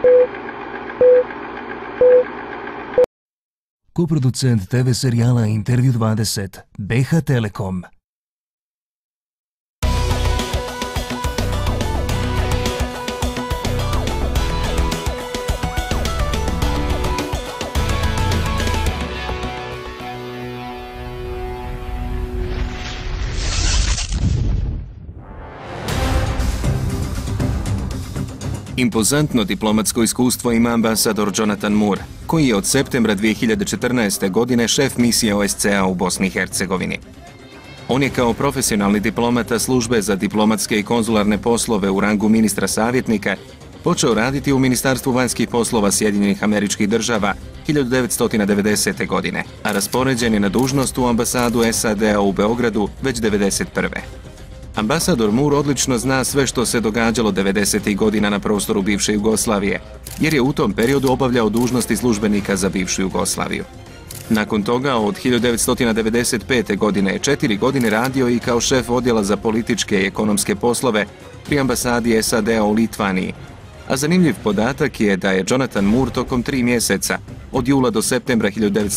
Koproducent TV serijala Intervju 20, BH Telekom. Impozantno diplomatsko iskustvo ima ambasador Jonathan Moore, koji je od septembra 2014. godine šef misije OSCE-a u Bosni i Hercegovini. On je kao profesionalni diplomata službe za diplomatske i konzularne poslove u rangu ministra savjetnika počeo raditi u Ministarstvu vanjskih poslova Sjedinjenih Američkih Država 1990. godine, a raspoređen je na dužnost u ambasadu SAD-a u Beogradu već 1991. Ambasador Moore odlično zna sve što se događalo 90. godina na prostoru bivše Jugoslavije, jer je u tom periodu obavljao dužnosti službenika za bivšu Jugoslaviju. Nakon toga, od 1995. godine, 4 godine radio i kao šef odjela za političke i ekonomske poslove pri ambasadi SAD-a u Litvaniji. A zanimljiv podatak je da je Jonathan Moore tokom 3 mjeseca, od jula do septembra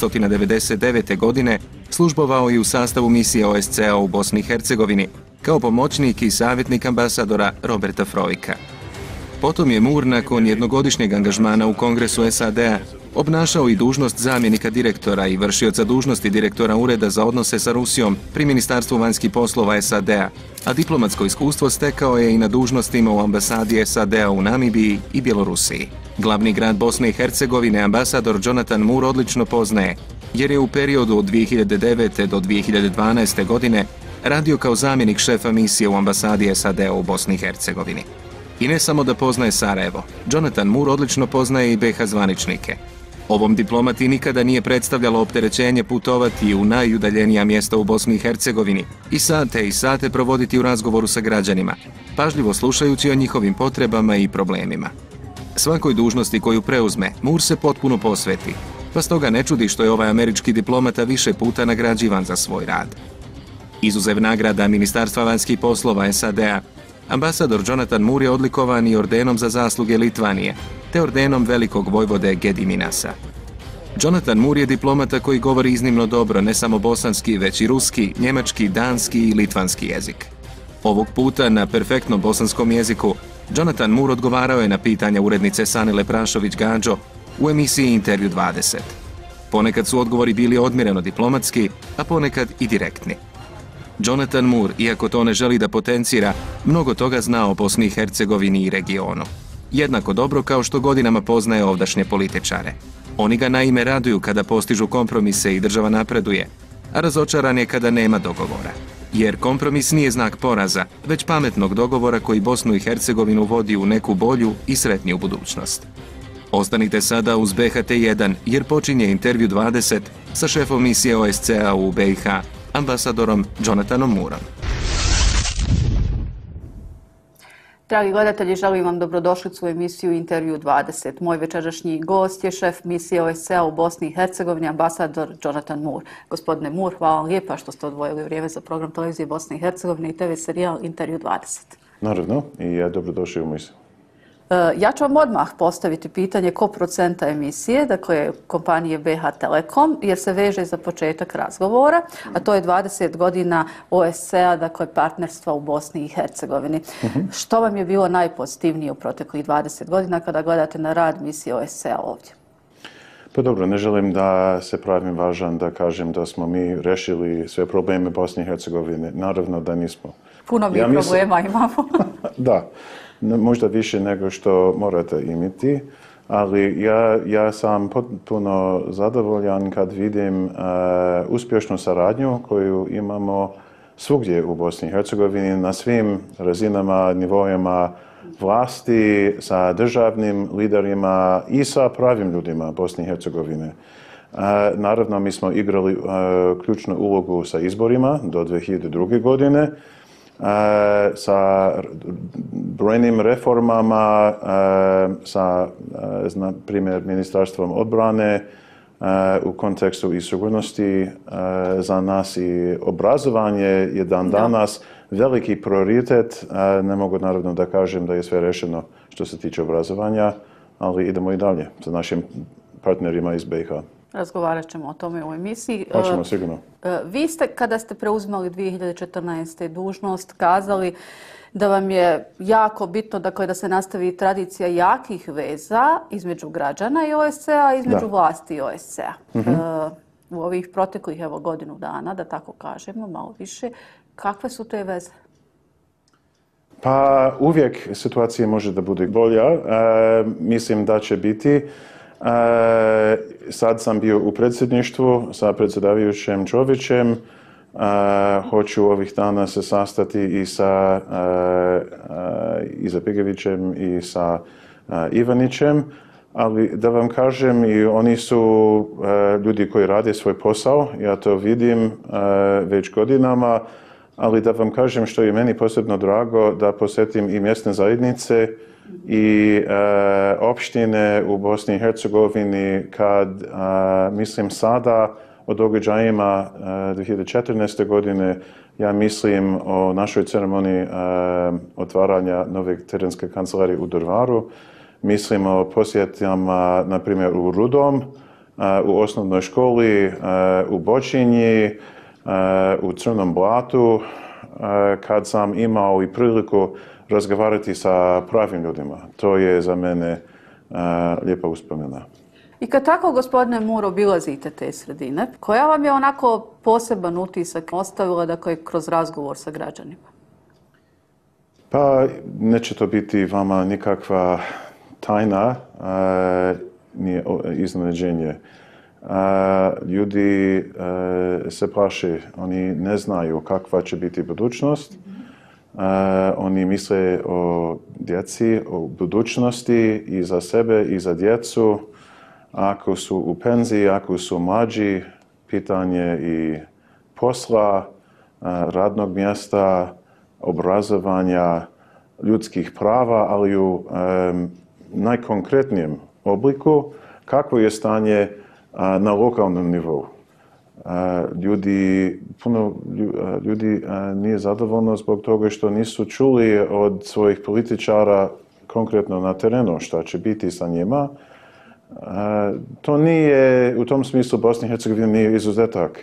1999. godine, službovao i u sastavu misije OSCE-a u Bosni i Hercegovini, kao pomoćnik i savjetnik ambasadora Roberta Froika. Potom je Moore nakon jednogodišnjeg angažmana u Kongresu SAD-a obnašao i dužnost zamjenika direktora i vršioca dužnosti direktora Ureda za odnose sa Rusijom pri Ministarstvu vanjskih poslova SAD-a, a diplomatsko iskustvo stekao je i na dužnostima u ambasadi SAD-a u Namibiji i Bjelorusiji. Glavni grad Bosne i Hercegovine ambasador Jonathan Moore odlično poznaje, jer je u periodu od 2009. do 2012. godine radio kao zamjenik šefa misije u ambasadi SAD-a u Bosni i Hercegovini. I ne samo da poznaje Sarajevo, Jonathan Moore odlično poznaje i BH zvaničnike. Ovom diplomati nikada nije predstavljalo opterećenje putovati u najudaljenija mjesta u Bosni i Hercegovini i sate provoditi u razgovoru sa građanima, pažljivo slušajući o njihovim potrebama i problemima. Svakoj dužnosti koju preuzme, Moore se potpuno posveti, pa stoga ne čudi što je ovaj američki diplomata više puta nagrađivan za svoj rad. Izuzev nagrada Ministarstva vanjskih poslova SAD-a, ambasador Jonathan Moore je odlikovan i ordenom za zasluge Litvanije, te ordenom velikog vojvode Gediminasa. Jonathan Moore je diplomata koji govori iznimno dobro ne samo bosanski, već i ruski, njemački, danski i litvanski jezik. Ovog puta na perfektnom bosanskom jeziku Jonathan Moore odgovarao je na pitanja urednice Sanile Prašović-Gađo u emisiji Intervju 20. Ponekad su odgovori bili odmjereno diplomatski, a ponekad i direktni. Jonathan Moore, iako to ne želi da potencira, mnogo toga zna o Bosni i Hercegovini i regionu. Jednako dobro kao što godinama poznaje ovdašnje političare. Oni ga naime raduju kada postižu kompromise i država napreduje, a razočaran je kada nema dogovora. Jer kompromis nije znak poraza, već pametnog dogovora koji Bosnu i Hercegovinu vodi u neku bolju i sretniju budućnost. Ostanite sada uz BHT1 jer počinje Intervju 20 sa šefom misije OSCE-a u BiH, ambasadorom Jonathanom Mooreom. Dragi gledatelji, želim vam dobrodošlicu u emisiju Intervju 20. Moj večerašnji gost je šef misije OSCE-a u Bosni i Hercegovini, ambasador Jonathan Moore. Gospodine Moore, hvala vam lijepa što ste odvojili vrijeme za program televizije Bosne i Hercegovine i TV serijal Intervju 20. Naravno, i dobrodošli u misiju. Ja ću vam odmah postaviti pitanje koproducenta emisije, dakle kompanije BH Telekom, jer se veže za početak razgovora, a to je 20 godina OSCE-a, dakle partnerstva u Bosni i Hercegovini. Što vam je bilo najpozitivnije u proteklih 20 godina kada gledate na rad misije OSCE-a ovdje? Pa dobro, ne želim da se pravim važan da kažem da smo mi rešili sve probleme Bosne i Hercegovine. Naravno da nismo. Puno mi problema imamo. Da. Možda više nego što morate imati, ali ja sam potpuno zadovoljan kad vidim uspješnu saradnju koju imamo svugdje u Bosni i Hercegovini na svim razinama, nivoima vlasti, sa državnim liderima i sa pravim ljudima Bosne i Hercegovine. Naravno, mi smo igrali ključnu ulogu sa izborima do 2002. godine, sa brojnim reformama, sa, na primjer, Ministarstvom odbrane u kontekstu i sigurnosti za nas i obrazovanje je dan danas veliki prioritet. Ne mogu naravno da kažem da je sve rešeno što se tiče obrazovanja, ali idemo i dalje sa našim partnerima iz BiH. Razgovarat ćemo o tome u emisiji. Hoćemo sigurno. Vi ste, kada ste preuzimali 2014. dužnost, kazali da vam je jako bitno dakle, da se nastavi tradicija jakih veza između građana i OSCE-a i između vlasti i OSCE-a. U ovih proteklih godinu dana, da tako kažemo, malo više, kakve su te veze? Pa uvijek situacija može da bude bolja. Mislim da će biti. Sad sam bio u predsjedništvu sa predsjedavajućim Čovićem. Hoću ovih dana se sastati i sa Izetbegovićem i sa Ivanićem. Ali da vam kažem, i oni su ljudi koji rade svoj posao. Ja to vidim već godinama. Ali da vam kažem što je meni posebno drago, da posjetim i mjesne zajednice i opštine u Bosni i Hercegovini kad, mislim sada o događajima 2014. godine, ja mislim o našoj ceremoniji otvaranja nove terenske kancelarije u Drvaru, mislim o posjetama, na primjer, u Rudom, u osnovnoj školi, u Bočinji, u Crnom Blatu, kad sam imao i priliku razgovarati sa pravim ljudima. To je za mene lijepa uspomena. I kad tako, gospodine Moore, obilazite te sredine, koja vam je onako poseban utisak ostavila dakle, kroz razgovor sa građanima? Pa neće to biti vama nikakva tajna, nije iznenađenje. Ljudi se plaše, oni ne znaju kakva će biti budućnost. Oni misle o djeci, o budućnosti i za sebe i za djecu. Ako su u penziji, ako su mlađi, pitanje i posla, radnog mjesta, obrazovanja, ljudskih prava, ali u najkonkretnijem obliku, kakvo je stanje na lokalnom nivou. Puno ljudi nije zadovoljno zbog toga što nisu čuli od svojih političara konkretno na terenu šta će biti sa njima. To nije, u tom smislu Bosna i Hercegovina nije izuzetak.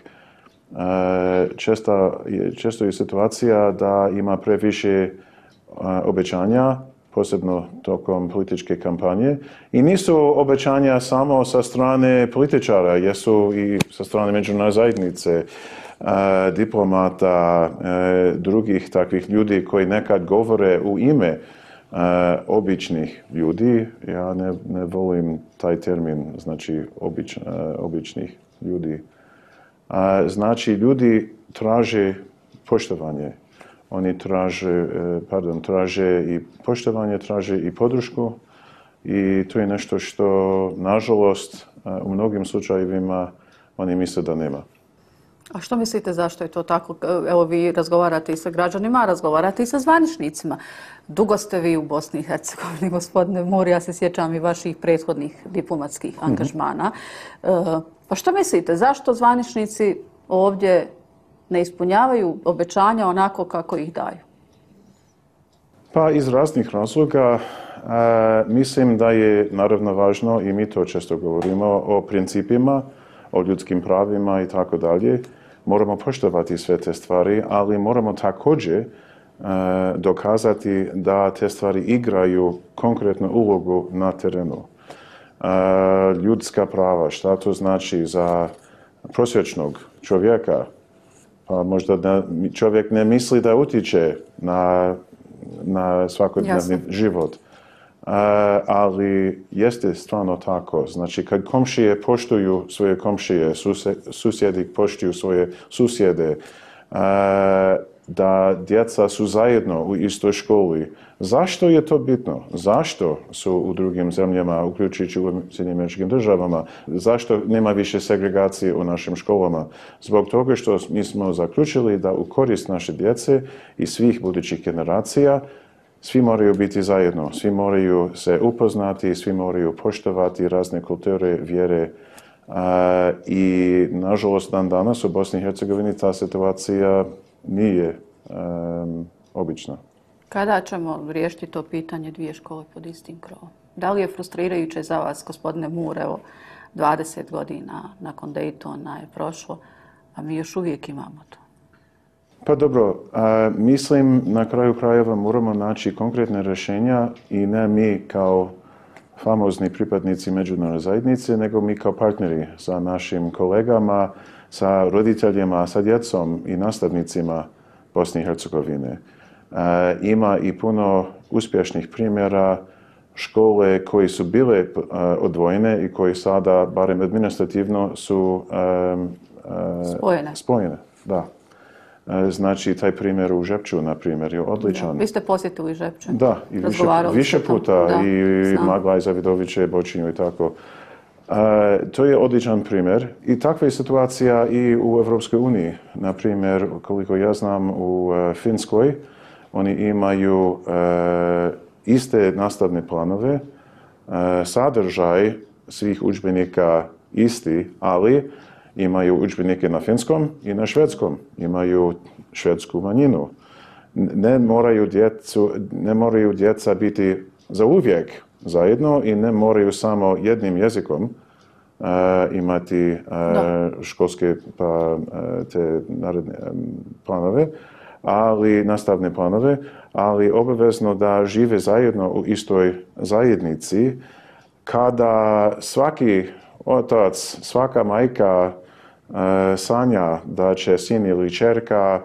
Često je situacija da ima previše obećanja, posebno tokom političke kampanje. I nisu obećanja samo sa strane političara, jesu i sa strane međunarodne zajednice, diplomata, drugih takvih ljudi koji nekad govore u ime običnih ljudi. Ja ne volim taj termin, znači običnih ljudi. Znači, ljudi traže poštovanje. Oni traže i poštovanje, traže i podršku i to je nešto što, nažalost, u mnogim slučajevima oni misle da nema. A što mislite zašto je to tako? Evo, vi razgovarate i sa građanima, razgovarate i sa zvaničnicima. Dugo ste vi u Bosni i Hercegovini, gospodine Moore, ja se sjećam i vaših prethodnih diplomatskih angažmana. Pa što mislite, zašto zvaničnici ovdje ne ispunjavaju obećanja onako kako ih daju? Pa iz raznih razloga. Mislim da je naravno važno, i mi to često govorimo, o principima, o ljudskim pravima i tako dalje. Moramo poštovati sve te stvari, ali moramo također dokazati da te stvari igraju konkretnu ulogu na terenu. Ljudska prava, šta to znači za prosječnog čovjeka? Pa možda čovjek ne misli da utječe na svakodnevni život. Ali jeste stvarno tako. Znači, kad komšije poštuju svoje komšije, susjedi poštuju svoje susjede, da djeca su zajedno u istoj školi. Zašto je to bitno? Zašto su u drugim zemljama, uključujući u Sjedinjenim Američkim Državama, zašto nema više segregacije u našim školama? Zbog toga što mi smo zaključili da u korist naše djece i svih budućih generacija svi moraju biti zajedno, svi moraju se upoznati, svi moraju poštovati razne kulture, vjere. I nažalost dan danas u Bosni i Hercegovini ta situacija nije obična. Kada ćemo riješiti to pitanje dvije škole pod istim krovom? Da li je frustrirajuće za vas, gospodine Moore, evo 20 godina nakon Daytona je prošlo, a mi još uvijek imamo to? Pa dobro, mislim na kraju krajeva moramo naći konkretne rješenja i ne mi kao famozni pripadnici međunarodne zajednice, nego mi kao partneri sa našim kolegama, sa roditeljima, sa djecom i nastavnicima Bosne i Hercegovine. Ima i puno uspješnih primjera škole koji su bile odvojene i koji sada, barem administrativno, su spojene. Da. Znači, taj primjer u Žepču, na primjer, je odličan. Da. Vi ste posjetili Žepču? Da, i više puta, da, i Maglaj, Zavidoviće, Bočinju i tako. To je odličan primjer i takva je situacija i u Evropskoj uniji. Na primjer, koliko ja znam, u Finskoj oni imaju iste nastavne planove, sadržaj svih udžbenika isti, ali imaju udžbenike na finskom i na švedskom. Imaju švedsku manjinu. Ne moraju djeca biti zauvijek zajedno i ne moraju samo jednim jezikom imati školske te planove, ali nastavne planove, ali obavezno da žive zajedno u istoj zajednici kada svaki otac, svaka majka sanja da će sin ili ćerka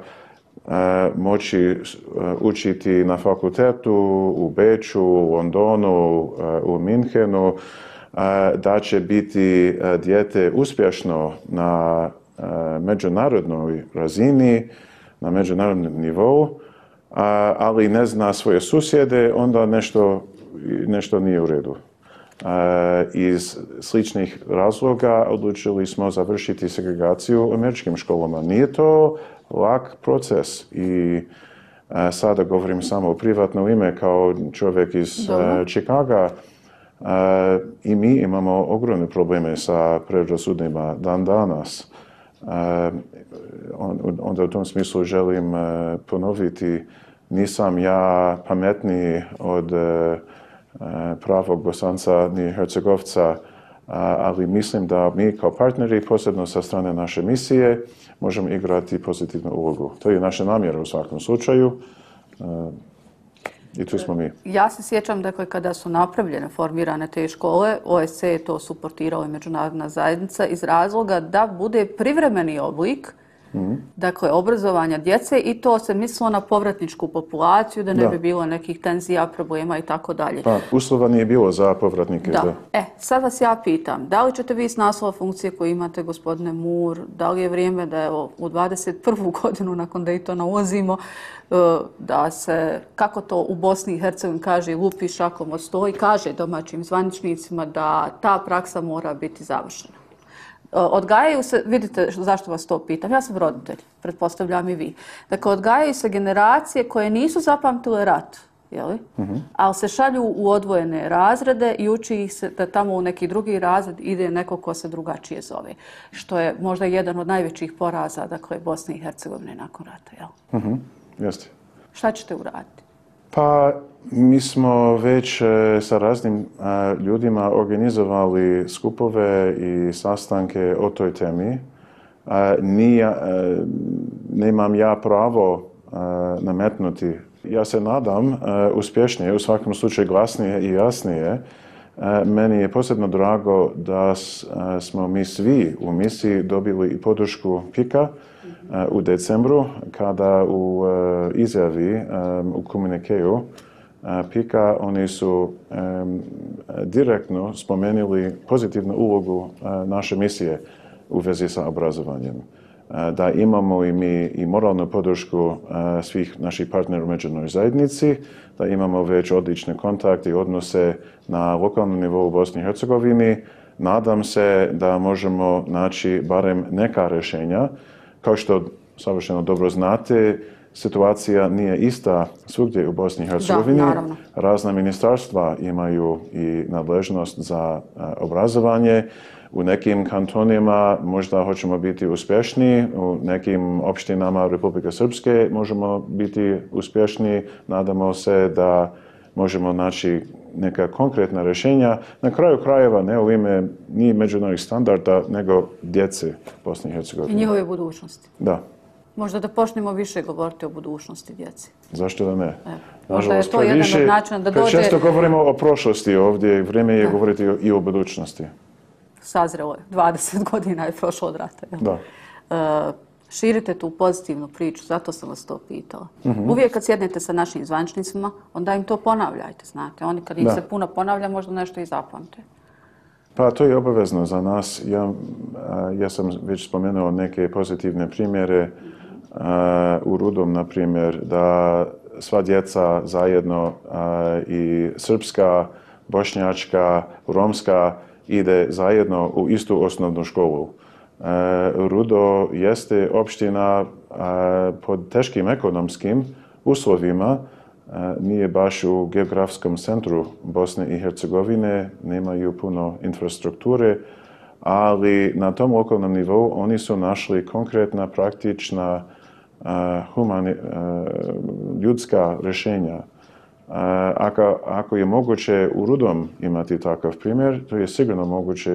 moći učiti na fakultetu u Beču, u Londonu, u Minhenu, da će biti dijete uspješno na međunarodnoj razini, na međunarodnom nivou, ali ne zna svoje susjede, onda nešto nije u redu. Iz sličnih razloga odlučili smo završiti segregaciju u američkim školama. Nije to lak proces i sada govorim samo o privatno ime kao čovjek iz Chicaga. I mi imamo ogromne probleme sa predrasudima dan danas. Onda u tom smislu želim ponoviti, nisam ja pametniji od pravog Bosanca ni Hercegovca, ali mislim da mi kao partneri, posebno sa strane naše misije, možemo igrati pozitivnu ulogu. To je naša namjera u svakom slučaju i tu smo mi. Ja se sjećam, dakle, kada su napravljene, formirane te škole, OSCE je to suportirala i međunarodna zajednica iz razloga da bude privremeni oblik dakle, obrazovanja djece i to se mislilo na povratničku populaciju, da ne bi bilo nekih tenzija, problema i tako dalje. Pa, uslova nije bilo za povratnike. Da. Sad vas ja pitam, da li ćete vi s naslova funkcije koju imate, gospodine Moore, da li je vrijeme da evo, u 21. godinu nakon Daytona ulazimo, da se, kako to u Bosni i Hercegovini kaže, lupi šakom od stola i kaže domaćim zvaničnicima da ta praksa mora biti završena. Odgajaju se, vidite zašto vas to pitam, ja sam roditelj, pretpostavljam i vi. Dakle, odgajaju se generacije koje nisu zapamtile rat, jeli? Ali se šalju u odvojene razrede i uči ih se da tamo u neki drugi razred ide neko ko se drugačije zove. Što je možda jedan od najvećih poraza, dakle, Bosne i Hercegovine nakon rata, jel? Jeste. Šta ćete uraditi? Pa, mi smo već sa raznim ljudima organizovali skupove i sastanke o toj temi. Nemam ja pravo nametnuti. Ja se nadam uspješnije, u svakom slučaju glasnije i jasnije. Meni je posebno drago da smo mi svi u misiji dobili i podršku PIK-a u decembru, kada u izjavi, u komunikeju PIK-a oni su direktno spomenuli pozitivnu ulogu naše misije u vezi sa obrazovanjem. Da imamo i mi i moralnu podršku svih naših partnera u međunarodnoj zajednici, da imamo već odlične kontakte i odnose na lokalnom nivou u Bosni i Hercegovini. Nadam se da možemo naći barem neka rješenja. Kao što savršeno dobro znate, situacija nije ista svugdje u Bosni i Hercegovini. Da, naravno. Razna ministarstva imaju i nadležnost za obrazovanje. U nekim kantonima možda hoćemo biti uspješniji, u nekim opštinama Republike Srpske možemo biti uspješniji. Nadamo se da možemo naći neka konkretna rješenja. Na kraju krajeva ne u ime ni međunarodnih standarda, nego djece Bosne i Hercegovine. I njihove budućnosti. Da. Možda da počnemo više govoriti o budućnosti djeci. Zašto da ne? Možda je to jedan od načina da dođe... Često govorimo o prošlosti ovdje, vrijeme je govoriti i o budućnosti. Sazrelo je. 20 godina je prošlo od rata. Da. Širite tu pozitivnu priču, zato sam vas to pitala. Uvijek kad sjednete sa našim zvaničnicima, onda im to ponavljajte, znate. Oni kad ih se puno ponavlja, možda nešto i zapamte. Pa to je obavezno za nas. Ja sam već spomenuo neke pozitivne primjere. U Rudom, na primjer, da sva djeca zajedno i srpska, bošnjačka, romska ide zajedno u istu osnovnu školu. Rudo jeste opština pod teškim ekonomskim uslovima, nije baš u geografskom centru Bosne i Hercegovine, nemaju puno infrastrukture, ali na tom lokalnom nivou oni su našli konkretna, praktična, ljudska rješenja. Ako je moguće u Rudom imati takav primjer, to je sigurno moguće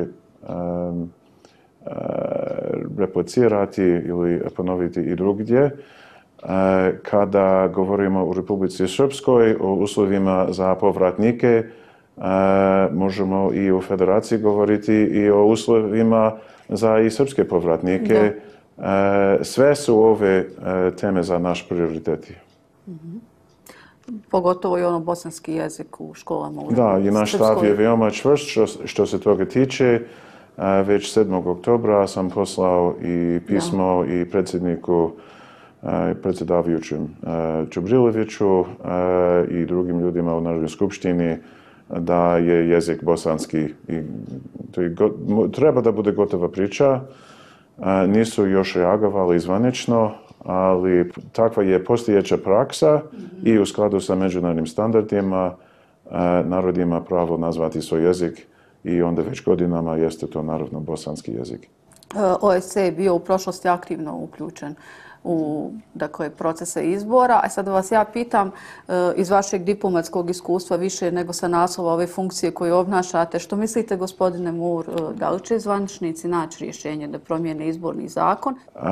replicirati ili ponoviti i drugdje. Kada govorimo u Republici Srpskoj o uslovima za povratnike, možemo i u Federaciji govoriti i o uslovima za i srpske povratnike. Sve su ove teme za naš prioriteti. Pogotovo i bosanski jezik u školama. Da, i naš stav je veoma čvrst što se toga tiče. Već 7. oktobra sam poslao i pismo i predsjedniku, predsjedavajućem Čubriloviću i drugim ljudima u Narodnoj skupštini da je jezik bosanski. Treba da bude gotova priča. Nisu još reagovali zvanično, ali takva je postojeća praksa i u skladu sa međunarodnim standardima narod ima pravo nazvati svoj jezik i onda već godinama jeste to naravno bosanski jezik. OSCE je bio u prošlosti aktivno uključen u procese izbora. A sad vas ja pitam iz vašeg diplomatskog iskustva više nego sa naslova ove funkcije koju obnašate. Što mislite, gospodine Mur, da li će zvaničnici naći rješenje da promijene izborni zakon?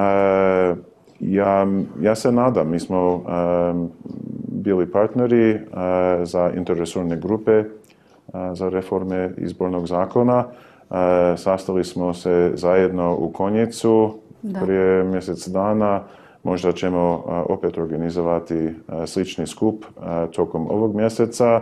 Ja se nadam. Mi smo bili partneri za interresorne grupe za reforme izbornog zakona. Sastali smo se zajedno u Konjicu prije mjesec dana. Možda ćemo opet organizovati slični skup tokom ovog mjeseca.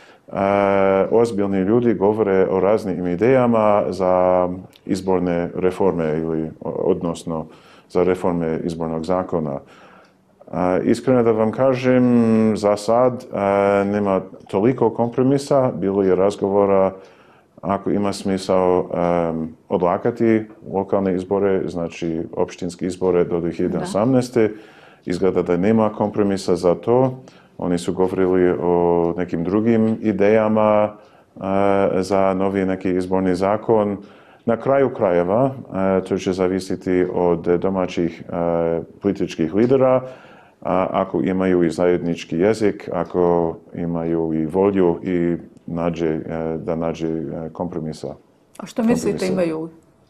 Ozbiljni ljudi govore o raznim idejama za izborne reforme odnosno za reforme izbornog zakona. Iskreno da vam kažem, za sad nema toliko kompromisa. Bilo je razgovora ako ima smisao odlakati lokalne izbore, znači opštinske izbore do 2018. Izgleda da nema kompromisa za to. Oni su govorili o nekim drugim idejama za novi neki izborni zakon. Na kraju krajeva to će zavisiti od domaćih političkih lidera. Ako imaju i zajednički jezik, ako imaju i volju i da nađe kompromisa. A što mislite imaju?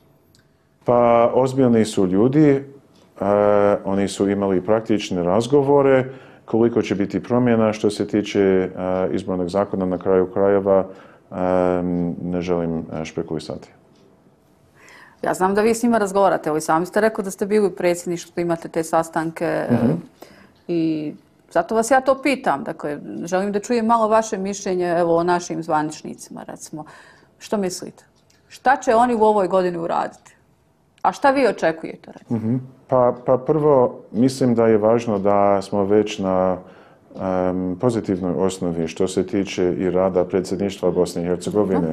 Pa ozbiljni su ljudi, oni su imali praktične razgovore. Koliko će biti promjena što se tiče izbornog zakona na kraju krajeva, ne želim špekulisati. Ja znam da vi s njima razgovarate, ali sami ste rekli da ste bili u predsjedništvu, imate te sastanke i zato vas ja to pitam. Dakle, želim da čujem malo vaše mišljenje o našim zvaničnicima, recimo. Što mislite? Šta će oni u ovoj godini uraditi? A šta vi očekujete? Pa prvo, mislim da je važno da smo već na pozitivnoj osnovi što se tiče i rada predsjedništva Bosne i Hercegovine.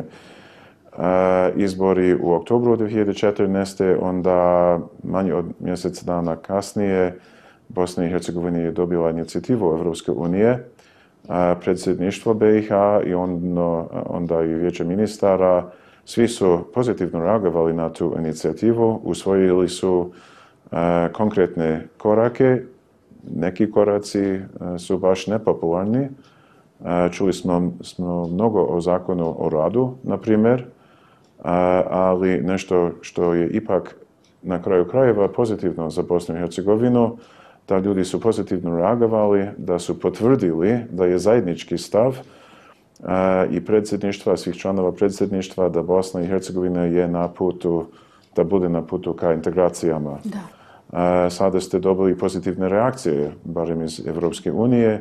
Izbori u oktobru 2014. onda manje od mjesec dana kasnije Bosna i Hercegovina je dobila inicijativu Evropske unije, predsjedništvo BiH i onda i Vijeće ministara. Svi su pozitivno reagovali na tu inicijativu, usvojili su konkretne korake. Neki koraci su baš nepopularni. Čuli smo mnogo o zakonu o radu, na primjer, ali nešto što je ipak na kraju krajeva pozitivno za Bosnu i Hercegovinu, da ljudi su pozitivno reagovali, da su potvrdili da je zajednički stav i predsjedništva, svih članova predsjedništva, da Bosna i Hercegovina je na putu, da bude na putu ka integracijama. Da. Sada ste dobili pozitivne reakcije, barem iz Evropske unije.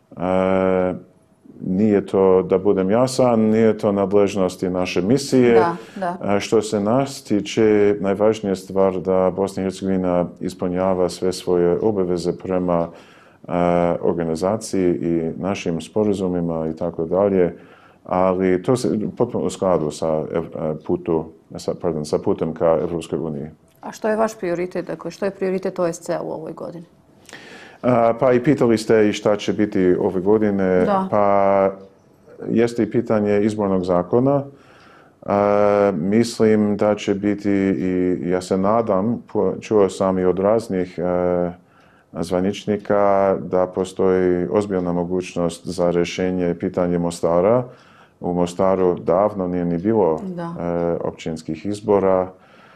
Nije to, da budem jasan, nije to nadležnosti naše misije. Da. Što se nas tiče, najvažnija stvar da Bosna i Hercegovina ispunjava sve svoje obaveze prema organizaciji i našim sporazumima i tako dalje, ali to se potpuno u skladu sa putem ka Evropskoj uniji. A što je vaš prioritet? Dakle, što je prioritet OSCE u ovoj godini? Pa i pitali ste i šta će biti ove godine. Da. Pa jeste i pitanje izbornog zakona. Mislim da će biti, i ja se nadam, čuo sam i od raznih zvaničnika da postoji ozbiljna mogućnost za rješenje pitanja Mostara. U Mostaru davno nije ni bilo općinskih izbora.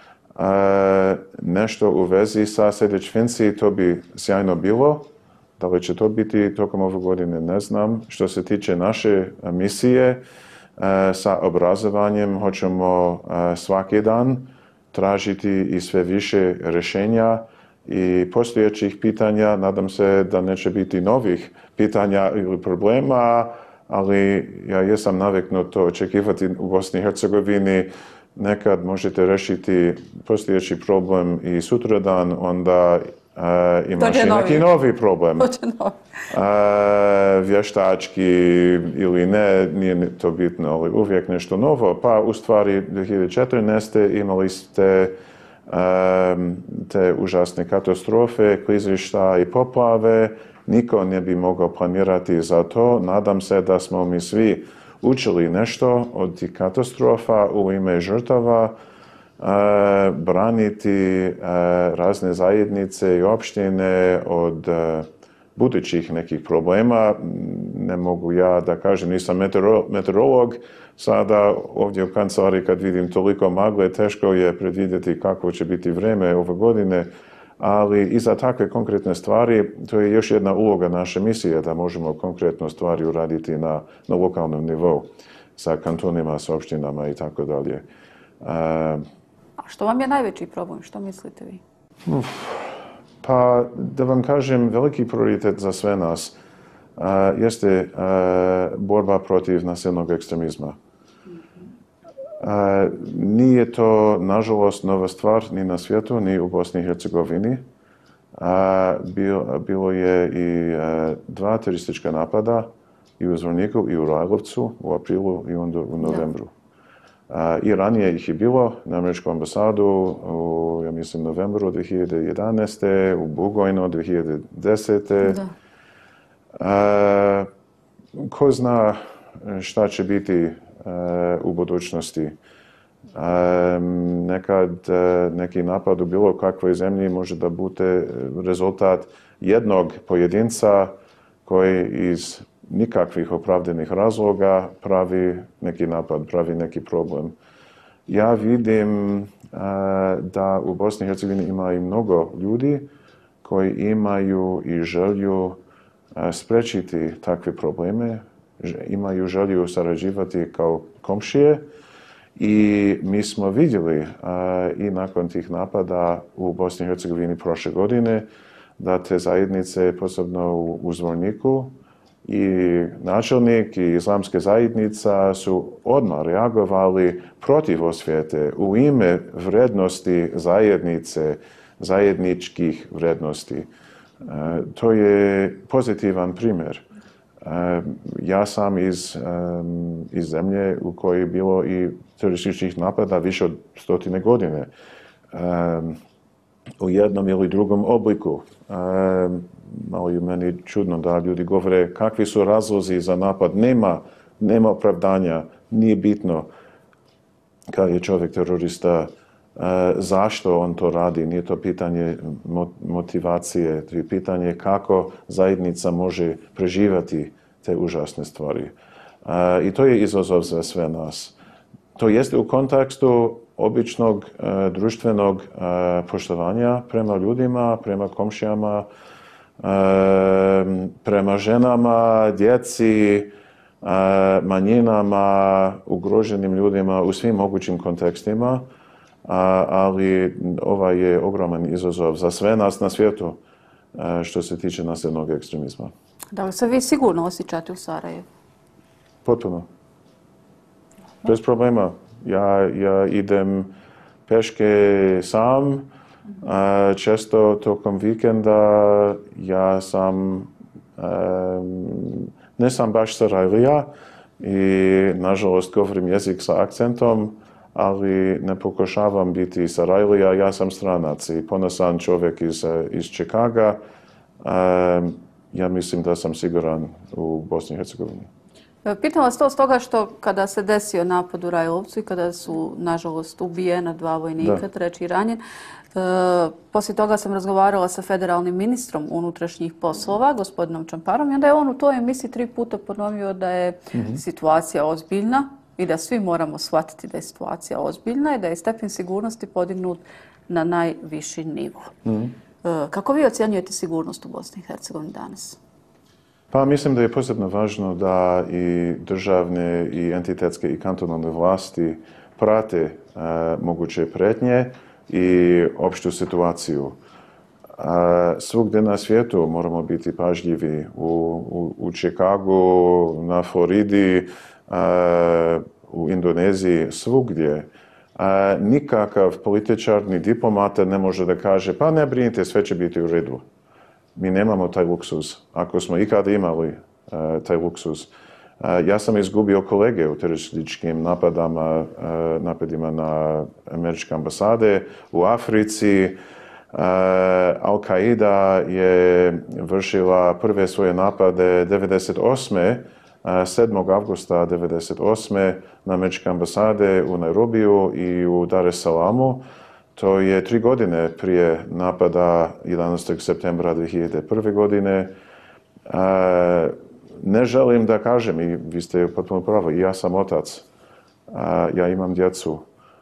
Nešto u vezi sa Sejdić-Finci, to bi sjajno bilo. Da li će to biti tokom ove godine, ne znam. Što se tiče naše misije, sa obrazovanjem hoćemo svaki dan tražiti i sve više rješenja i postojećih pitanja. Nadam se da neće biti novih pitanja ili problema, ali ja jesam naviknut to očekivati u Bosni i Hercegovini. Nekad možete rešiti postojeći problem i sutradan, onda imaš i neki novi problem. Vještački ili ne, nije to bitno, ali uvijek nešto novo. Pa u stvari 2014. imali ste te užasne katastrofe, klizišta i poplave. Niko ne bi mogao planirati za to. Nadam se da smo mi svi učili nešto od tih katastrofa u ime žrtava, braniti razne zajednice i opštine od budućih nekih problema. Ne mogu ja da kažem, nisam meteorolog, sada ovdje u kancelariji kad vidim toliko magle, teško je predvidjeti kako će biti vrijeme ove godine, ali i za takve konkretne stvari, to je još jedna uloga naše misije, da možemo konkretno stvari uraditi na lokalnom nivou, sa kantonima, sa opštinama i tako dalje. A što vam je najveći problem? Što mislite vi? Pa, da vam kažem, veliki prioritet za sve nas jeste borba protiv nasilnog ekstremizma. Nije to, nažalost, nova stvar ni na svijetu, ni u Bosni i Hercegovini. Bilo je i 2 teroristička napada i u Zvorniku i u Rajlovcu u aprilu i onda u novembru. I ranije ih je bilo na američku ambasadu u, ja mislim, novembru 2011. u Bugojnu 2010. Ko zna šta će biti u budućnosti. Nekad neki napad u bilo kakvoj zemlji može da bude rezultat jednog pojedinca koji iz nikakvih opravdanih razloga pravi neki napad, pravi neki problem. Ja vidim da u Bosni i Hercegovini ima i mnogo ljudi koji imaju i želju sprečiti takve probleme, imaju želju sarađivati kao komšije i mi smo vidjeli i nakon tih napada u Bosni i Hercegovini prošle godine da te zajednice, posebno u Zvorniku, i načelnik i islamske zajednica su odmah reagovali protiv osvete u ime vrednosti zajednice, zajedničkih vrednosti. To je pozitivan primjer. Ja sam iz zemlje u kojoj je bilo i terorističkih napada više od 100 godine. u jednom ili drugom obliku. Malo je meni čudno da ljudi govore kakvi su razlozi za napad. Nema opravdanja, nije bitno kad je čovjek terorista, zašto on to radi. Nije to pitanje motivacije, to je pitanje kako zajednica može preživjeti te užasne stvari. I to je izazov za sve nas. To jeste u kontekstu običnog društvenog poštovanja prema ljudima, prema komšijama, prema ženama, djeci, manjinama, ugroženim ljudima u svim mogućim kontekstima, ali ovaj je ogroman izazov za sve nas na svijetu što se tiče nasilnog ekstremizma. Da li se vi sigurno osjećate u Sarajevu? Potpuno. Bez problema. Ja idem peške sam, često tokom vikenda. Ja sam, ne sam baš Sarajlija i nažalost govorim jezik sa akcentom, ali ne pokušavam biti Sarajlija. Ja sam stranac i ponosan čovjek iz Čikaga. Ja mislim da sam siguran u Bosni i Hercegovini. Pitam vas to stoga što kada se desio napad u Rajlovcu i kada su, nažalost, ubijena 2 vojnika, 3. ranjen, poslije toga sam razgovarala sa federalnim ministrom unutrašnjih poslova, gospodinom Čamparom, i onda je on u toj emisiji 3 puta ponovio da je situacija ozbiljna i da svi moramo shvatiti da je situacija ozbiljna i da je stepen sigurnosti podignut na najviši nivo. Kako vi ocjenjujete sigurnost u Bosni i Hercegovini danas? Pa mislim da je posebno važno da i državne i entitetske i kantonalne vlasti prate moguće prijetnje i opštu situaciju. Svugdje na svijetu moramo biti pažljivi. U Čikagu, na Floridi, u Indoneziji, svugdje. Nikakav političar ni diplomata ne može da kaže pa ne brinite, sve će biti u redu. Mi nemamo taj luksuz. Ako smo ikada imali taj luksuz. Ja sam izgubio kolege u terorističkim napadima na američke ambasade u Africi. Al-Qaida je vršila prve svoje napade 98. 7. avgusta 1998. na američke ambasade u Nairobiju i u Dar es Salamu. To je 3 godine prije napada 11. septembra 2001. godine. Ne želim da kažem, i vi ste potpuno pravo, i ja sam otac. Ja imam djecu.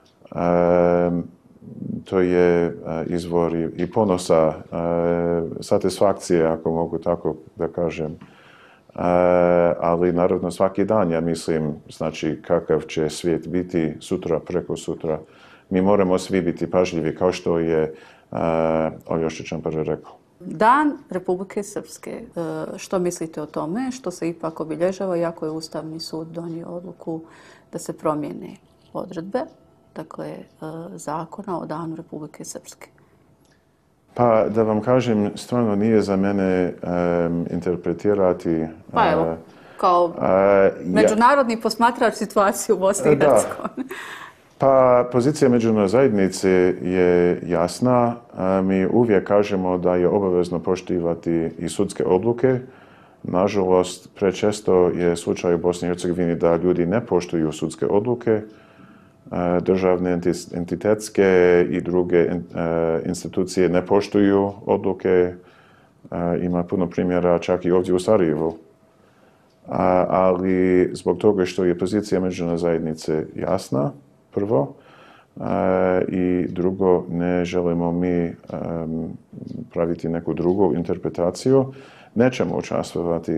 To je izvor i ponosa, satisfakcije, ako mogu tako da kažem. Ali naravno svaki dan, ja mislim, znači kakav će svijet biti sutra, preko sutra. Mi moramo svi biti pažljivi, kao što je Aljoša Čampar rekao. Dan Republike Srpske. Što mislite o tome? Što se ipak obilježava, iako je Ustavni sud donio odluku da se promijene odredbe, dakle, zakona o Danu Republike Srpske? Pa, da vam kažem, stvarno nije za mene interpretirati... Pa evo, kao međunarodni posmatrač situacije u Bosni i Hercegovini. Pa, pozicija međunarodne zajednice je jasna. Mi uvijek kažemo da je obavezno poštivati i sudske odluke. Nažalost, prečesto je slučaj u Bosni i Hercegovini da ljudi ne poštuju sudske odluke. Državne, entitetske i druge institucije ne poštuju odluke. Ima puno primjera čak i ovdje u Sarajevu. Ali zbog toga što je pozicija međunarodne zajednice jasna, prvo, i drugo, ne želimo mi praviti neku drugu interpretaciju. Nećemo učestvovati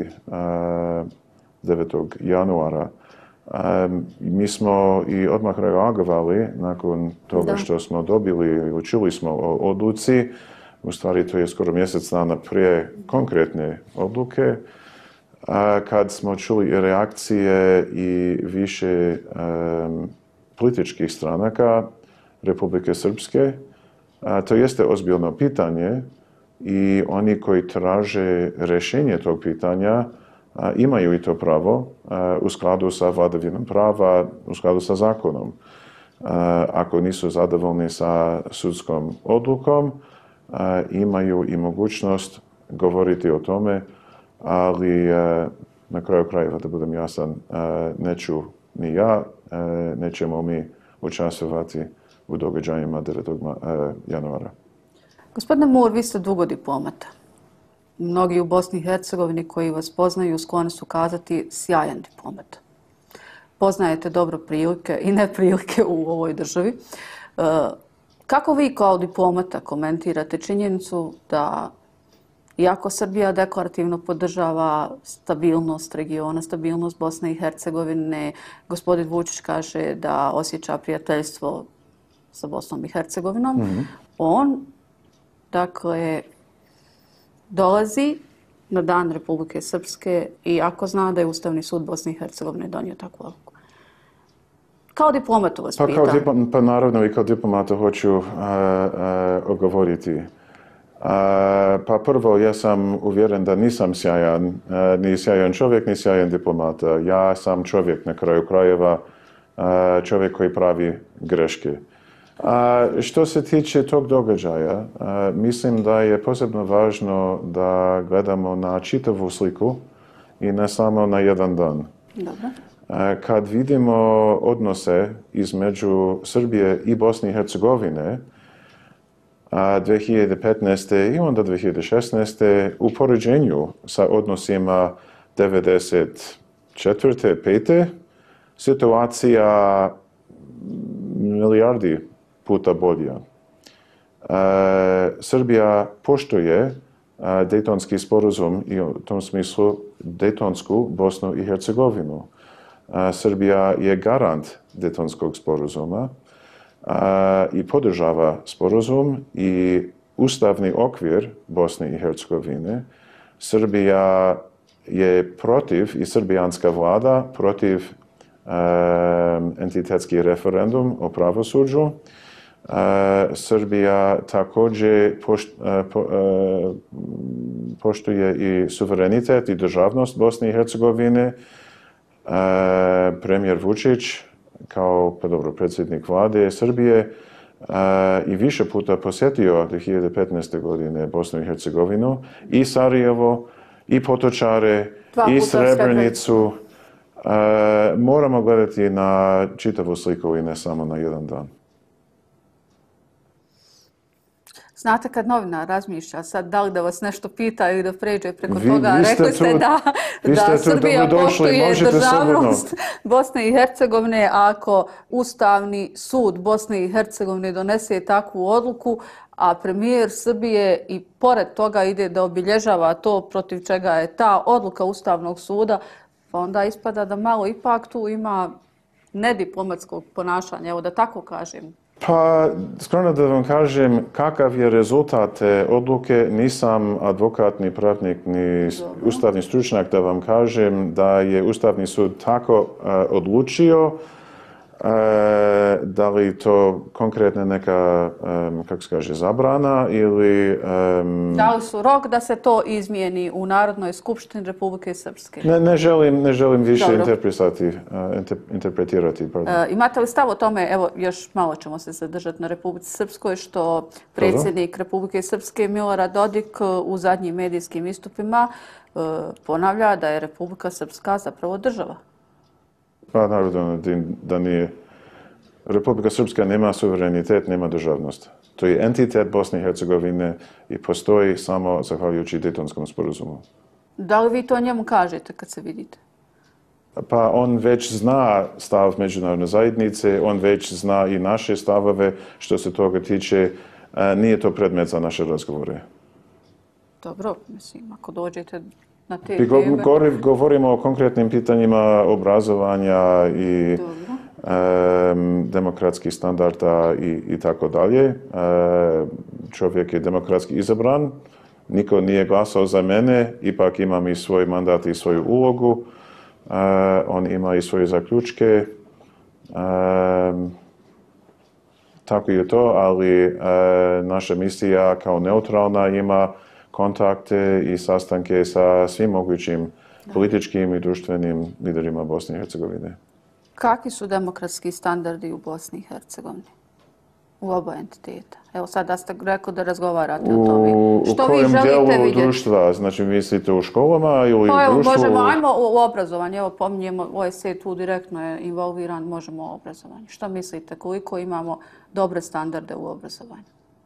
9. januara. Mi smo i odmah reagovali nakon toga što smo dobili, učili smo o odluci. U stvari to je skoro mjesec dana prije konkretne odluke. Kad smo čuli reakcije i više političkih stranaka Republike Srpske, to jeste ozbiljno pitanje i oni koji traže rješenje tog pitanja imaju i to pravo u skladu sa vladavinom prava, u skladu sa zakonom. Ako nisu zadovoljni sa sudskom odlukom, imaju i mogućnost govoriti o tome, ali na kraju krajeva, da budem jasan, neću ni ja, nećemo mi učestvovati u događajima 9. januara. Gospodine Moore, vi ste dugo diplomata. Mnogi u Bosni i Hercegovini koji vas poznaju skloni su kazati sjajan diplomat. Poznajete dobro prilike i neprilike u ovoj državi. Kako vi kao diplomata komentirate činjenicu da, iako Srbija deklarativno podržava stabilnost regiona, stabilnost Bosne i Hercegovine, gospodin Vučić kaže da osjeća prijateljstvo sa Bosnom i Hercegovinom, on, dakle, dolazi na dan Republike Srpske i ako zna da je Ustavni sud Bosne i Hercegovine donio takvu odluku. Kao diplomatu vas pitam. Pa naravno i kao diplomata hoću ogovoriti. Pa prvo, ja sam uvjeren da nisam sjajan, ni sjajan čovjek, ni sjajan diplomata. Ja sam čovjek na kraju krajeva, čovjek koji pravi greške. Što se tiče tog događaja, mislim da je posebno važno da gledamo na čitavu sliku i ne samo na jedan dan. Dobro. Kad vidimo odnose između Srbije i Bosne i Hercegovine 2015. i onda 2016. u poređenju sa odnosima 94. 5. situacija milijardi puta bolja. Srbija poštuje Dejtonski sporazum i u tom smislu Dejtonsku Bosnu i Hercegovinu. Srbija je garant Dejtonskog sporazuma i podržava sporazum i ustavni okvir Bosne i Hercegovine. Srbija je protiv i srbijanska vlada protiv entitetski referendum o pravosuđu. Srbija također poštuje i suverenitet i državnost Bosne i Hercegovine. Premijer Vučić, kao predsjednik vlade Srbije, i više puta posjetio 2015. godine Bosnu i Hercegovinu, i Sarajevo, i Potočare, i Srebrenicu. Moramo gledati na čitavu sliku i ne samo na jedan dan. Znate, kad novinar razmišlja sad da li da vas nešto pita ili da pređe preko toga, rekli ste da Srbija poštuje državnost Bosne i Hercegovine, ako Ustavni sud Bosne i Hercegovine donese takvu odluku, a premijer Srbije i pored toga ide da obilježava to protiv čega je ta odluka Ustavnog suda, pa onda ispada da malo ipak tu ima nediplomatskog ponašanja, evo da tako kažem. Pa, skromno da vam kažem, kakav je rezultat te odluke, nisam advokat, ni pravnik, ni ustavni stručnjak da vam kažem da je Ustavni sud tako odlučio, da li to konkretno neka, kako se kaže, zabrana ili... Da li su rok da se to izmijeni u Narodnoj skupštini Republike Srpske? Ne želim više interpretirati. Imate li stav o tome, evo još malo ćemo se zadržati na Republici Srpskoj, što predsjednik Republike Srpske Milorad Dodik u zadnjim medijskim istupima ponavlja da je Republika Srpska zapravo država? Pa naravno da nije. Republika Srpska nema suverenitet, nema državnost. To je entitet Bosne i Hercegovine i postoji samo zahvaljujući Dejtonskom sporazumu. Da li vi to njemu kažete kad se vidite? Pa on već zna stav međunarodne zajednice, on već zna i naše stavove što se toga tiče. Nije to predmet za naše razgovore. Dobro, mislim, ako dođete na te teme... Govorimo o konkretnim pitanjima obrazovanja i demokratskih standarda i tako dalje. Čovjek je demokratski izabran, niko nije glasao za mene, ipak imam i svoj mandat i svoju ulogu. On ima i svoje zaključke. Tako je to, ali naša misija kao neutralna ima kontakte i sastanke sa svim mogućim političkim i društvenim liderima Bosne i Hercegovine. Kakvi su demokratski standardi u Bosni i Hercegovini? u oba entiteta? Evo sad da ste rekli da razgovarate o tome. U Što vi kojem želite dijelu vidjeti? društva? Znači, mislite u školama ili Pa u evo, društvu? možemo, ajmo u obrazovanje. Evo, pominjemo, OSC tu direktno je involviran, možemo o obrazovanju. Što mislite, koliko imamo dobre standarde u obrazovanju?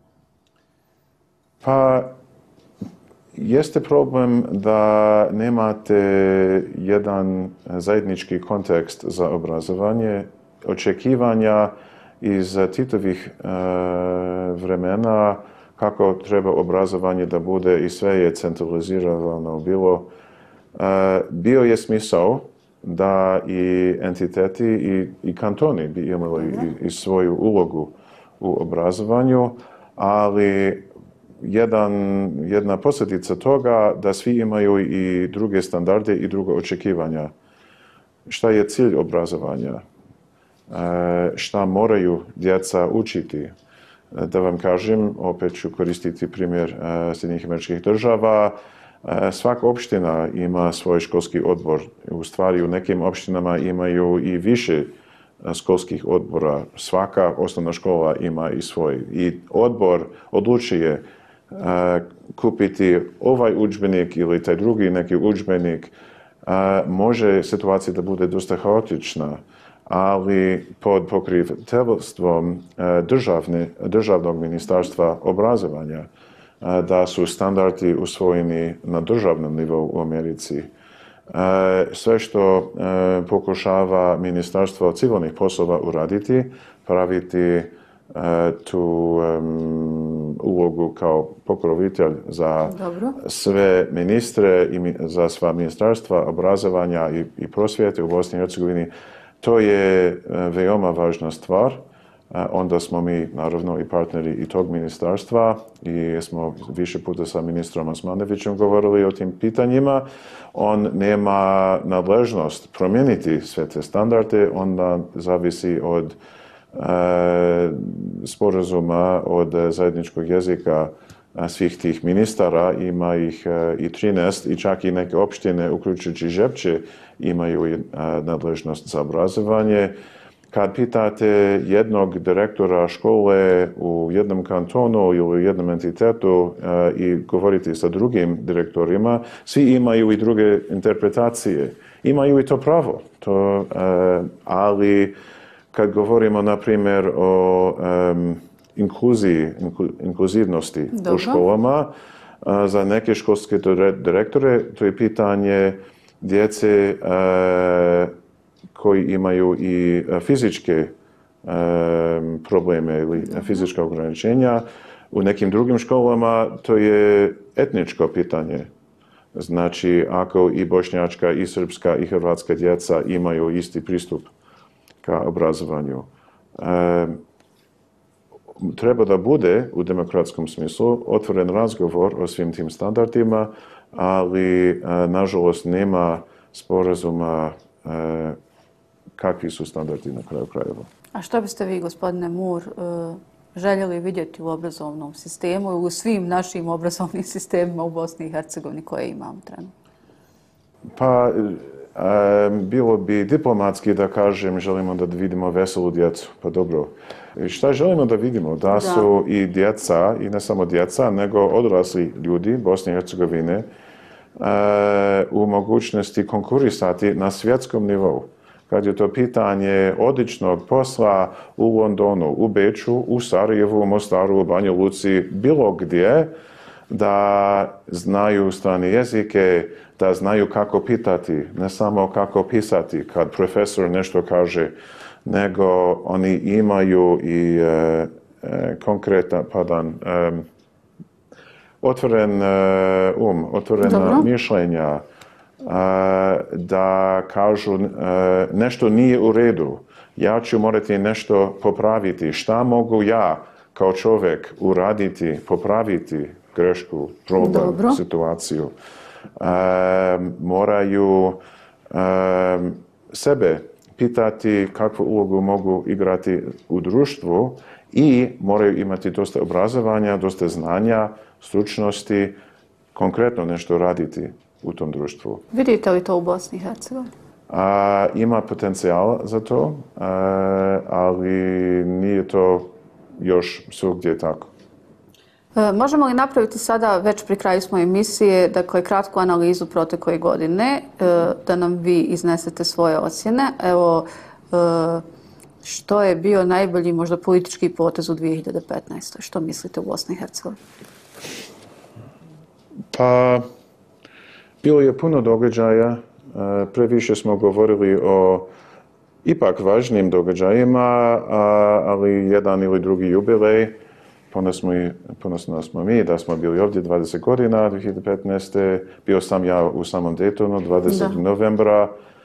Pa, jeste problem da nemate jedan zajednički kontekst za obrazovanje, očekivanja iz Titovih vremena kako treba obrazovanje da bude i sve je centralizirano bilo. Bio je smisao da i entiteti i kantoni bi imali i svoju ulogu u obrazovanju, ali jedna posljedica toga da svi imaju i druge standarde i druga očekivanja. Šta je cilj obrazovanja? Šta moraju djeca učiti? Da vam kažem, opet ću koristiti primjer Sjedinjenih Američkih Država. Svaka opština ima svoj školski odbor. U stvari, u nekim opštinama imaju i više školskih odbora. Svaka osnovna škola ima i svoj. I odbor odlučuje kupiti ovaj udžbenik ili taj drugi neki udžbenik. Može situacija da bude dosta haotična, ali pod pokroviteljstvom državnog ministarstva obrazovanja da su standardi usvojeni na državnom nivou u Americi. Sve što pokušava Ministarstvo civilnih poslova uraditi, praviti tu ulogu kao pokrovitelj za sve ministre i za sva ministarstva obrazovanja i prosvjete u Bosni i Hercegovini. To je veoma važna stvar. Onda smo mi, naravno, i partneri i tog ministarstva i smo više puta sa ministrom Osmanovićem govorili o tim pitanjima. On nema nadležnost promijeniti sve te standarde, onda zavisi od sporazuma, od zajedničkog jezika svih tih ministara, ima ih i 13 i čak i neke opštine, uključujući Žepče, imaju i nadležnost za obrazovanje. Kad pitate jednog direktora škole u jednom kantonu ili u jednom entitetu i govoriti sa drugim direktorima, svi imaju i druge interpretacije. Imaju i to pravo. Ali kad govorimo, na primjer, o inkluzivnosti u školama, za neke školske direktore to je pitanje djece koji imaju i fizičke probleme ili fizička ograničenja. U nekim drugim školama to je etničko pitanje. Znači, ako i bošnjačka, i srpska, i hrvatska djeca imaju isti pristup ka obrazovanju. Treba da bude u demokratskom smislu otvoren razgovor o svim tim standardima, ali nažalost nema sporazuma kakvi su standardi na kraju krajeva. A što biste vi, gospodine Mur, željeli vidjeti u obrazovnom sistemu i u svim našim obrazovnim sistemima u Bosni i Hercegovini koje imamo trenutno? Pa, bilo bi diplomatski da kažem želimo da vidimo veselu djecu. Pa dobro, šta želimo da vidimo? Da su i djeca, i ne samo djeca, nego odrasli ljudi Bosne i Hercegovine u mogućnosti konkurisati na svjetskom nivou. Kad je to pitanje odličnog posla u Londonu, u Beču, u Sarajevu, u Mostaru, u Banja Luci, bilo gdje, da znaju strane jezike, da znaju kako pitati, ne samo kako pisati kad profesor nešto kaže, nego oni imaju i konkretan, otvoren otvorena mišljenja, da kažu nešto nije u redu, ja ću morati nešto popraviti, šta mogu ja kao čovjek uraditi, popraviti grešku, problem, situaciju. Moraju sebe pitati kakvu ulogu mogu igrati u društvu i moraju imati dosta obrazovanja, dosta znanja, stručnosti, konkretno nešto raditi u tom društvu. Vidite li to u Bosni i Hercegovini? Ima potencijal za to, ali nije to još svugdje tako. Možemo li napraviti sada, već pri kraju smo emisije, dakle, kratku analizu protekle godine, da nam vi iznesete svoje ocjene? Evo, što je bio najbolji možda politički potez u 2015. Što mislite u Bosni i Hercegovini? Pa, bilo je puno događaja. Previše smo govorili o ipak važnim događajima, ali jedan ili drugi jubilej. Ponosno smo mi da smo bili ovdje 20 godina, 2015. Bio sam ja u samom Daytonu 20. novembra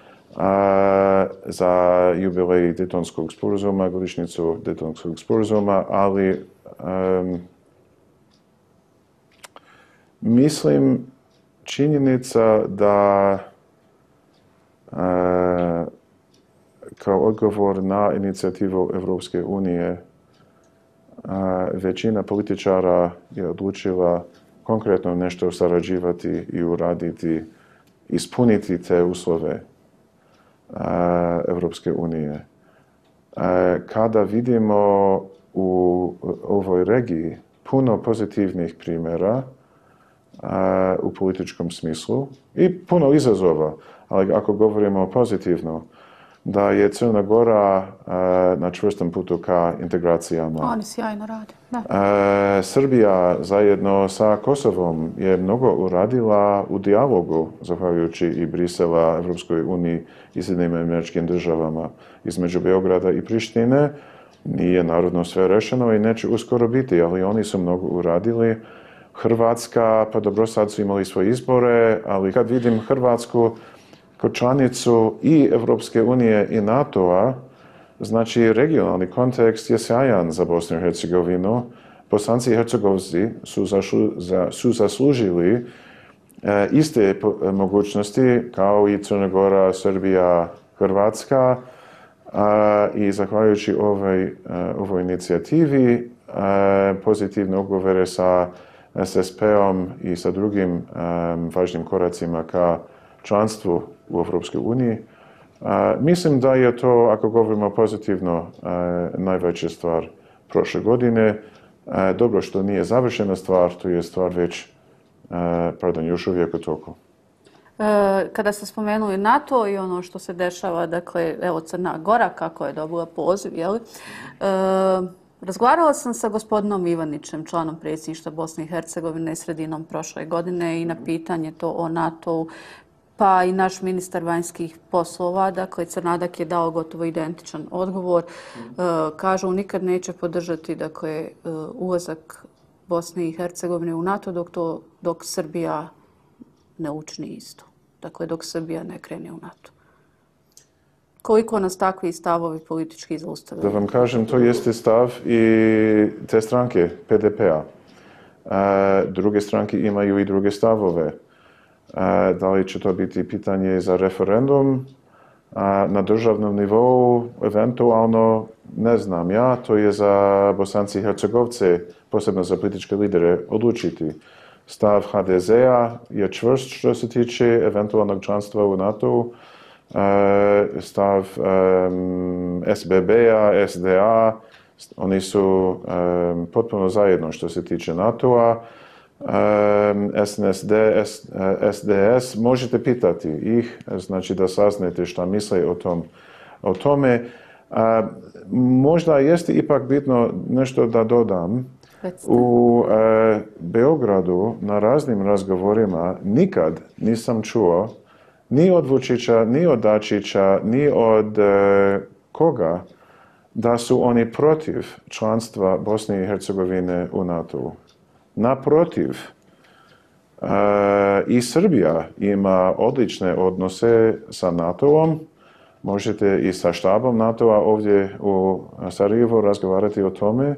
za jubilej Daytonskog sporazuma, godišnjicu Daytonskog sporazuma, ali mislim činjenica da kao odgovor na inicijativu Europske unije većina političara je odlučila konkretno nešto sarađivati i uraditi, ispuniti te uslove Europske unije. Kada vidimo u ovoj regiji puno pozitivnih primjera u političkom smislu i puno izazova, ali ako govorimo pozitivno, da je Crna Gora na čvrstom putu ka integracijama. Oni sjajno rade. Da. Srbija zajedno sa Kosovom je mnogo uradila u dijalogu, zahvaljujući i Brisela, Evropskoj uniji i Sjedinjenim Američkim Državama. Između Beograda i Prištine nije naravno sve rešeno i neće uskoro biti, ali oni su mnogo uradili. Hrvatska, pa dobro, sad su imali svoje izbore, ali kad vidim Hrvatsku kao članicu i Evropske unije i NATO-a, znači regionalni kontekst je sjajan za Bosnu i Hercegovinu. Bosanci i Hercegovci su zaslužili iste mogućnosti kao i Crna Gora, Srbija, Hrvatska i zahvaljujući ovoj inicijativi pozitivne ugovore sa SSP-om i sa drugim važnim koracima ka članstvu u Evropskoj uniji. Mislim da je to, ako govorimo pozitivno, najveća stvar prošle godine. Dobro što nije završena stvar, to je stvar već, još uvijek u toku. Kada ste spomenuli NATO i ono što se dešava, dakle, evo Crna Gora, kako je dobila poziv, jeli? Razgovarala sam sa gospodinom Ivanićem, članom predsjedništva Bosne i Hercegovine, sredinom prošle godine i na pitanje to o NATO-u, pa i naš ministar vanjskih poslova, dakle, Crnadak je dao gotovo identičan odgovor. Kažu, nikad neće podržati, dakle, ulazak Bosne i Hercegovine u NATO dok Srbija ne učini isto. Dakle, dok Srbija ne krene u NATO. Koliko nas takvi stavovi politički zaustavljaju? Da vam kažem, to jeste stav i te stranke, PDP-a. Druge stranke imaju i druge stavove. Da li će to biti pitanje za referendum na državnom nivou, eventualno, ne znam ja, to je za Bosanci i Hercegovce, posebno za političke lidere, odlučiti. Stav HDZ-a je čvrst što se tiče eventualnog članstva u NATO-u. Stav SBB-a, SDA, oni su potpuno zajedno što se tiče NATO-a. SNSD, SDS, možete pitati ih, znači da saznate šta misle o tome. Možda jeste ipak bitno nešto da dodam. U Beogradu na raznim razgovorima nikad nisam čuo ni od Vučića, ni od Dačića, ni od koga da su oni protiv članstva Bosne i Hercegovine u NATO-u. Naprotiv, i Srbija ima odlične odnose sa NATO-om. Možete i sa štabom NATO-a ovdje u Sarajevu razgovarati o tome.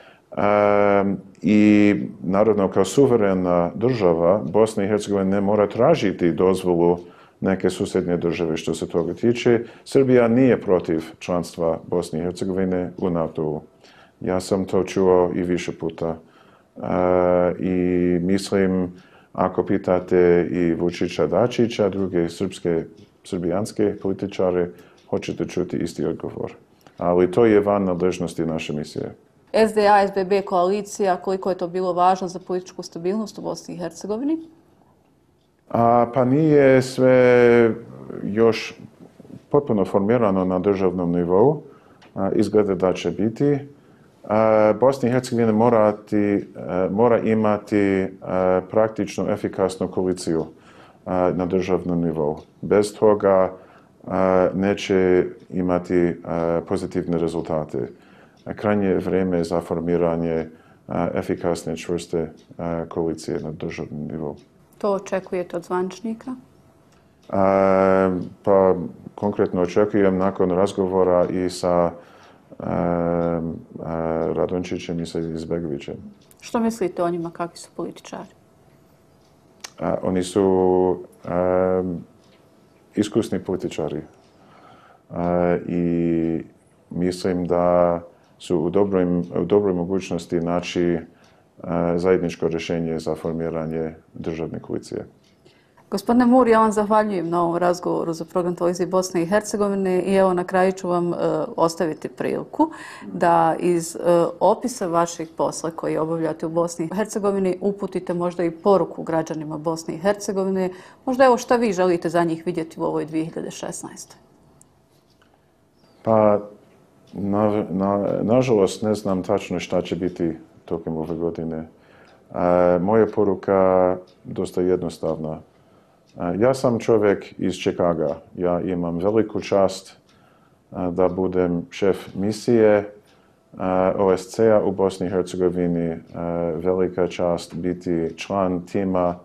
I naravno kao suverena država Bosna i Hercegovina ne mora tražiti dozvolu neke susjedne države što se toga tiče. Srbija nije protiv članstva Bosne i Hercegovine u NATO-u. Ja sam to čuo i više puta. I mislim, ako pitate i Vučića, Dačića, druge srbijanske političare, hoćete čuti isti odgovor. Ali to je van nadležnosti naše misije. SDA, SBB koalicija, koliko je to bilo važno za političku stabilnost u Bosni i Hercegovini? Pa nije sve još potpuno formirano na državnom nivou. Izgleda da će biti. Bosna i Hercegovina mora imati praktično efikasnu koaliciju na državnom nivou. Bez toga neće imati pozitivne rezultate. Krajnje je vrijeme za formiranje efikasne, čvrste koalicije na državnom nivou. To očekujete od zvaničnika? Pa konkretno očekujem nakon razgovora i sa Radončićem i sa Izetbegovićem. Što mislite o njima, kakvi su političari? Oni su iskusni političari i mislim da su u dobroj mogućnosti naći zajedničko rješenje za formiranje državne koalicije. Gospodine Mur, ja vam zahvaljujem na ovom razgovoru za program Televizije Bosne i Hercegovine i evo na kraju ću vam ostaviti priliku da iz opisa vašeg posla koji obavljate u Bosni i Hercegovini uputite možda i poruku građanima Bosne i Hercegovine. Možda evo šta vi želite za njih vidjeti u ovoj 2016. Pa, nažalost ne znam tačno šta će biti tokom ove godine. Moja poruka dosta jednostavna. Ja sam čovjek iz Čikaga. Ja imam veliku čast da budem šef misije OSCE-a u Bosni i Hercegovini. Velika čast biti član tima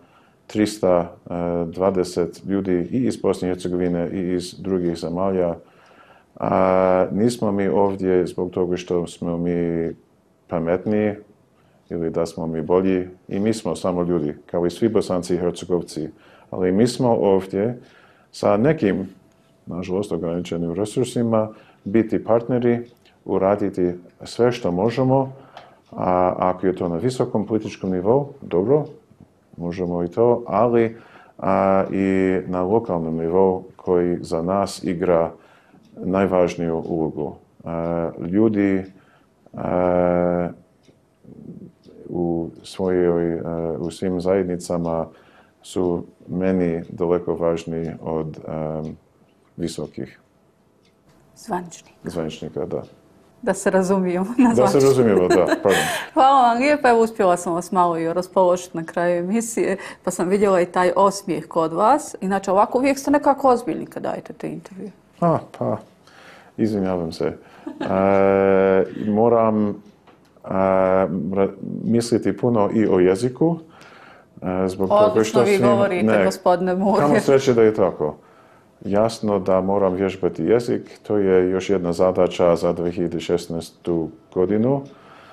320 ljudi i iz Bosne i Hercegovine i iz drugih zemalja. Nismo mi ovdje zbog toga što smo mi pametniji ili da smo mi bolji. I mi smo samo ljudi, kao i svi Bosanci i Hercegovci. Ali mi smo ovdje sa nekim, nažalost, ograničenim resursima, biti partneri, uraditi sve što možemo, a ako je to na visokom političkom nivou, dobro, možemo i to, ali i na lokalnom nivou koji za nas igra najvažniju ulogu. Ljudi u svim zajednicama su meni daleko važniji od visokih zvaničnika, da. Da se razumijemo. Da se razumijemo, da, pardon. Hvala vam lijepa. Evo, uspjela sam vas malo i raspoložiti na kraju emisije, pa sam vidjela i taj osmijeh kod vas. Inače, ovako uvijek ste nekako ozbiljni kad dajete te intervjue. Pa, izvinjavam se. Moram misliti puno i o jeziku. Odlično vi govorite, gospodine Mur. Kamo sreće da je tako. Jasno da moram vježbati jezik. To je još jedna zadaća za 2016. godinu.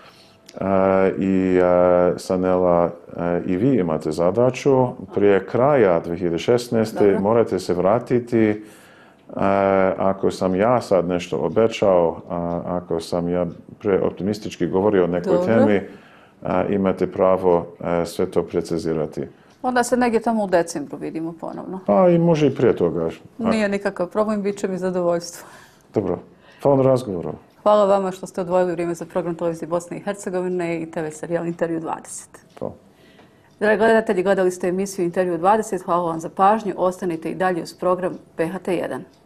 I Sanela, i vi imate zadaću. Prije kraja 2016. morate se vratiti. Ako sam ja sad nešto obećao, ako sam ja preoptimistički govorio o nekoj temi, imate pravo sve to precizirati. Onda se negdje tamo u decembru vidimo ponovno. Pa i može i prije toga. Nije nikakav problem, bit će mi zadovoljstvo. Dobro. Hvala na razgovoru. Hvala vama što ste odvojili vrijeme za program Televizije Bosne i Hercegovine i TV serijal Intervju 20. Hvala. Dragi gledatelji, gledali ste emisiju Intervju 20. Hvala vam za pažnju. Ostanite i dalje uz program PHT1.